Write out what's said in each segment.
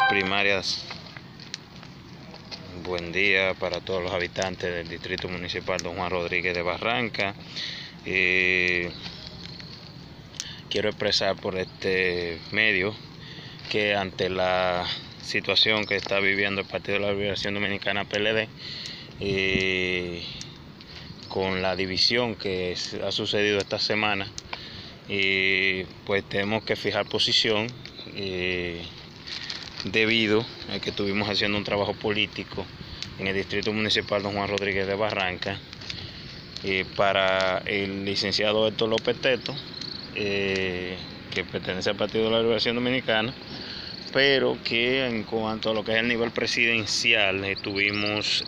primarias. Buen día para todos los habitantes del Distrito Municipal Don Juan Rodríguez de Barranca. Quiero expresar por este medio que ante la situación que está viviendo el Partido de la Liberación Dominicana PLD, con la división que ha sucedido esta semana, pues tenemos que fijar posición debido a que estuvimos haciendo un trabajo político en el Distrito Municipal Don Juan Rodríguez de Barranca para el licenciado Héctor López Teto, que pertenece al Partido de la Liberación Dominicana, pero que en cuanto a lo que es el nivel presidencial estuvimos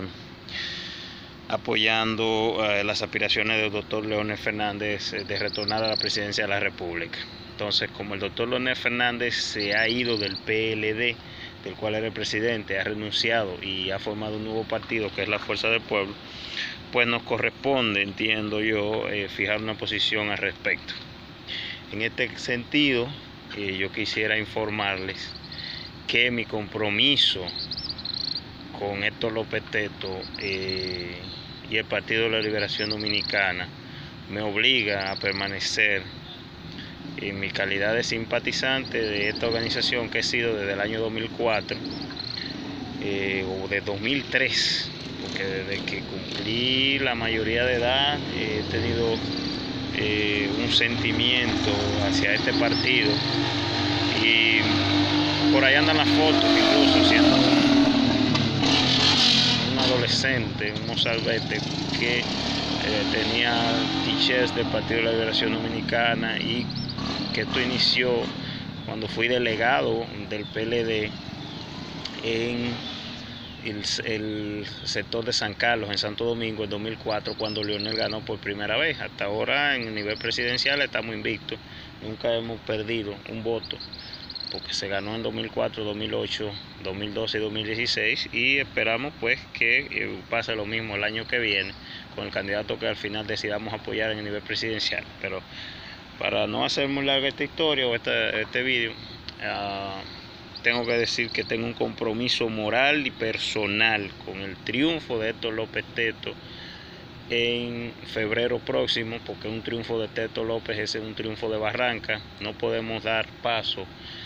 apoyando las aspiraciones del doctor Leonel Fernández de retornar a la presidencia de la República. Entonces, como el doctor Leonel Fernández se ha ido del PLD, del cual era el presidente, ha renunciado y ha formado un nuevo partido que es la Fuerza del Pueblo, pues nos corresponde, entiendo yo, fijar una posición al respecto. En este sentido, yo quisiera informarles que mi compromiso con Héctor López Teto y el Partido de la Liberación Dominicana me obliga a permanecer en mi calidad de simpatizante de esta organización que he sido desde el año 2004 o de 2003, porque desde que cumplí la mayoría de edad he tenido un sentimiento hacia este partido, y por ahí andan las fotos, incluso siendo un adolescente, un mozalbete que tenía t-shirts del Partido de la Liberación Dominicana, y que esto inició cuando fui delegado del PLD en el sector de San Carlos, en Santo Domingo, en 2004, cuando Leonel ganó por primera vez. Hasta ahora en el nivel presidencial estamos invictos, nunca hemos perdido un voto, porque se ganó en 2004, 2008, 2012 y 2016, y esperamos pues que pase lo mismo el año que viene con el candidato que al final decidamos apoyar en el nivel presidencial. Pero para no hacer muy larga esta historia o este vídeo, tengo que decir que tengo un compromiso moral y personal con el triunfo de Héctor López Teto en febrero próximo, porque un triunfo de Teto López es un triunfo de Barranca. No podemos dar paso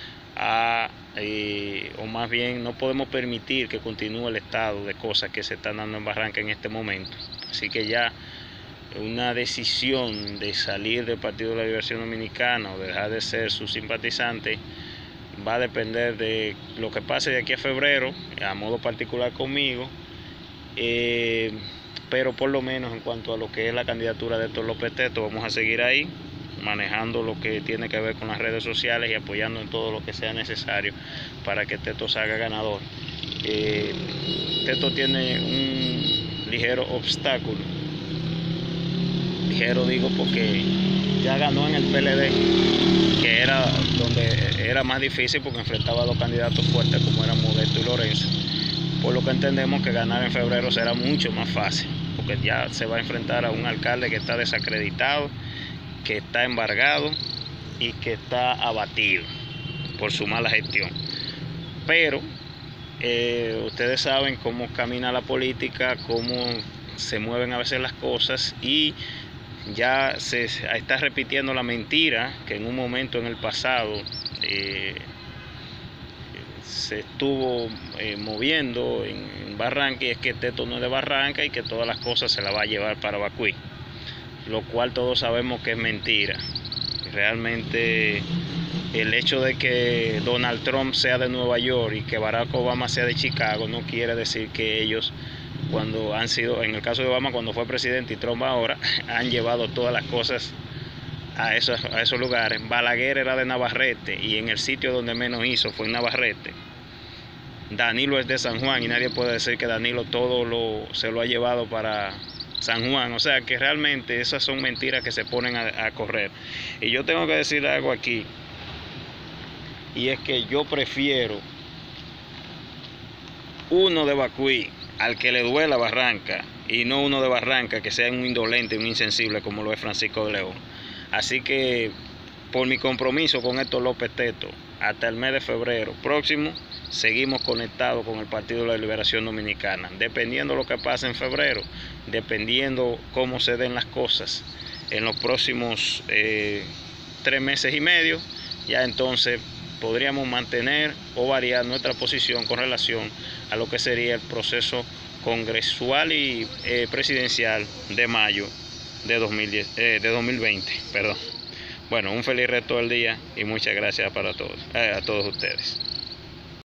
o más bien no podemos permitir que continúe el estado de cosas que se están dando en Barranca en este momento. Así que ya una decisión de salir del Partido de la Liberación Dominicana o dejar de ser su simpatizante va a depender de lo que pase de aquí a febrero, a modo particular conmigo, pero por lo menos en cuanto a lo que es la candidatura de Héctor López Teto, vamos a seguir ahí, manejando lo que tiene que ver con las redes sociales y apoyando en todo lo que sea necesario para que Teto salga ganador. Teto tiene un ligero obstáculo, ligero digo porque ya ganó en el PLD, que era donde era más difícil porque enfrentaba a dos candidatos fuertes como eran Modesto y Lorenzo, por lo que entendemos que ganar en febrero será mucho más fácil, porque ya se va a enfrentar a un alcalde que está desacreditado, que está embargado y que está abatido por su mala gestión. Pero ustedes saben cómo camina la política, cómo se mueven a veces las cosas, y ya se está repitiendo la mentira que en un momento en el pasado se estuvo moviendo en Barranca, y es que Teto no es de Barranca y que todas las cosas se las va a llevar para Bacuí, lo cual todos sabemos que es mentira. Realmente el hecho de que Donald Trump sea de Nueva York y que Barack Obama sea de Chicago no quiere decir que ellos, cuando han sido, en el caso de Obama cuando fue presidente y Trump ahora, han llevado todas las cosas a esos lugares. Balaguer era de Navarrete y en el sitio donde menos hizo fue en Navarrete. Danilo es de San Juan y nadie puede decir que Danilo todo se lo ha llevado para San Juan. O sea que realmente esas son mentiras que se ponen a correr. Y yo tengo que decir algo aquí, y es que yo prefiero uno de Bacuí al que le duela Barranca, y no uno de Barranca que sea un indolente, un insensible como lo es Francisco de León. Así que por mi compromiso con Héctor López Teto, hasta el mes de febrero próximo, seguimos conectados con el Partido de la Liberación Dominicana. Dependiendo de lo que pase en febrero, dependiendo cómo se den las cosas en los próximos 3 meses y medio, ya entonces podríamos mantener o variar nuestra posición con relación a lo que sería el proceso congresual y presidencial de mayo de 2020. Bueno, un feliz resto del día y muchas gracias para todos, a todos ustedes.